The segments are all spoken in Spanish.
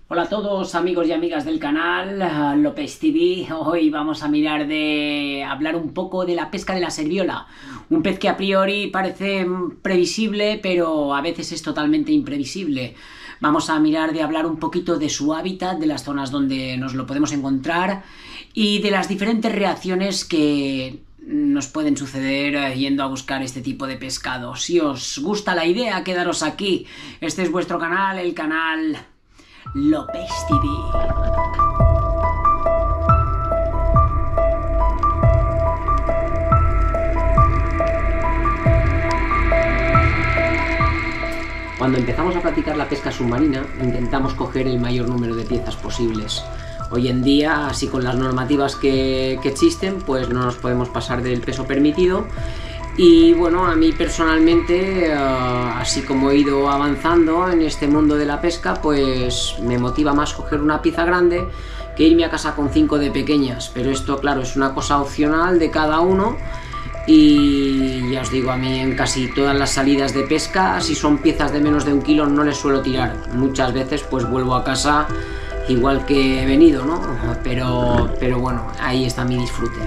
Hola a todos amigos y amigas del canal López TV. Hoy vamos a hablar un poco de la pesca de la serviola, un pez que a priori parece previsible, pero a veces es totalmente imprevisible. Vamos a hablar un poquito de su hábitat, de las zonas donde nos lo podemos encontrar y de las diferentes reacciones que nos pueden suceder yendo a buscar este tipo de pescado. Si os gusta la idea, quedaros aquí. Este es vuestro canal, el canal López TV. Cuando empezamos a practicar la pesca submarina, intentamos coger el mayor número de piezas posibles. Hoy en día, así con las normativas que existen, pues no nos podemos pasar del peso permitido. Y bueno, a mí personalmente, así como he ido avanzando en este mundo de la pesca, pues me motiva más coger una pieza grande que irme a casa con 5 de pequeñas. Pero esto, claro, es una cosa opcional de cada uno. Y ya os digo, a mí en casi todas las salidas de pesca, si son piezas de menos de 1 kilo, no les suelo tirar. Muchas veces pues vuelvo a casa igual que he venido, ¿no? Pero bueno, ahí está mi disfrute.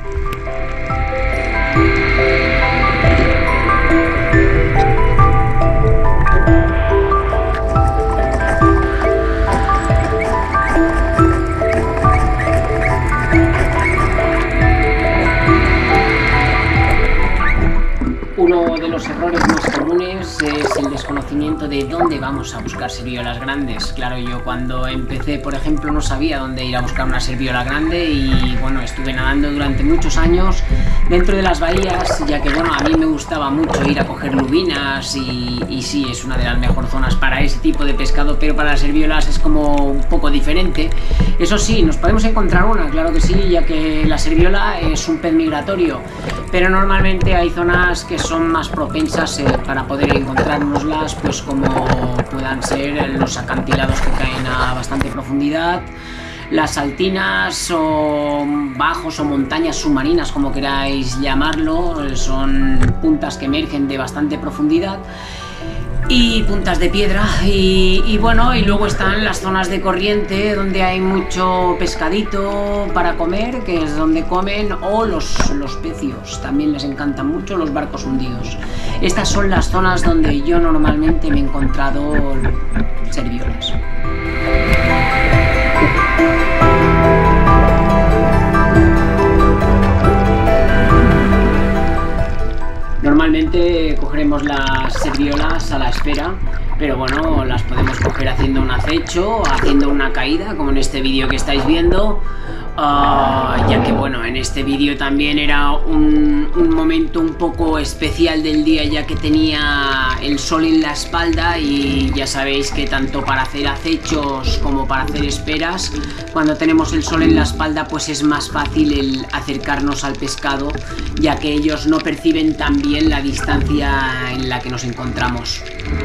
Uno de los errores más comunes es el desconocimiento de dónde vamos a buscar serviolas grandes. Claro, yo cuando empecé, por ejemplo, no sabía dónde ir a buscar una serviola grande y bueno, estuve nadando durante muchos años dentro de las bahías, ya que bueno, a mí me gustaba mucho ir a coger lubinas y sí, es una de las mejores zonas para ese tipo de pescado, pero para las serviolas es como un poco diferente. Eso sí, nos podemos encontrar una, claro que sí, ya que la serviola es un pez migratorio, pero normalmente hay zonas que son más propensas para poder encontrárnoslas, pues como puedan ser los acantilados que caen a bastante profundidad, las altinas o bajos o montañas submarinas, como queráis llamarlo, son puntas que emergen de bastante profundidad y puntas de piedra y bueno, y luego están las zonas de corriente donde hay mucho pescadito para comer, que es donde comen, o los pecios, también les encantan mucho los barcos hundidos. Estas son las zonas donde yo normalmente me he encontrado serviolas. Normalmente cogeremos las serviolas a la espera, pero bueno, las podemos coger haciendo un acecho, haciendo una caída, como en este vídeo que estáis viendo, ya que bueno, en este vídeo también era un momento un poco especial del día, ya que tenía el sol en la espalda y ya sabéis que tanto para hacer acechos como para hacer esperas, cuando tenemos el sol en la espalda pues es más fácil el acercarnos al pescado, ya que ellos no perciben tan bien la distancia en la que nos encontramos.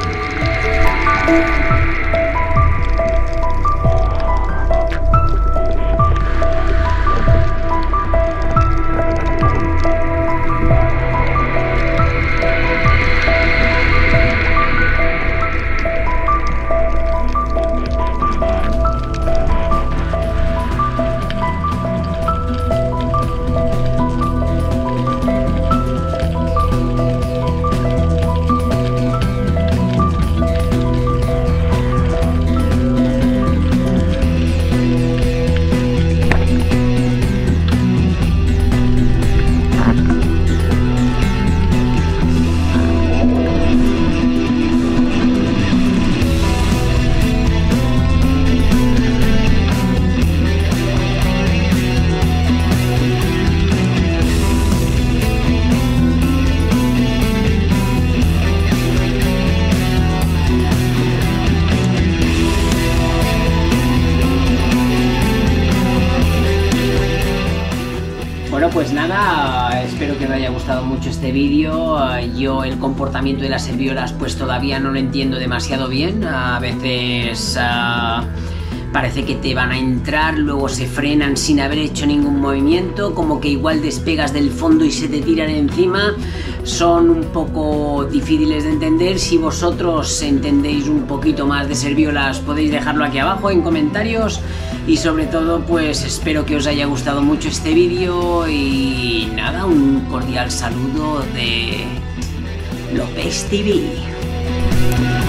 Bueno, pues nada, espero que os haya gustado mucho este vídeo. Yo el comportamiento de las serviolas pues todavía no lo entiendo demasiado bien. A veces parece que te van a entrar, luego se frenan sin haber hecho ningún movimiento, como que igual despegas del fondo y se te tiran encima. son un poco difíciles de entender. Si vosotros entendéis un poquito más de serviolas, podéis dejarlo aquí abajo en comentarios. Y sobre todo, pues espero que os haya gustado mucho este vídeo. Y nada, un cordial saludo de Lopez TV.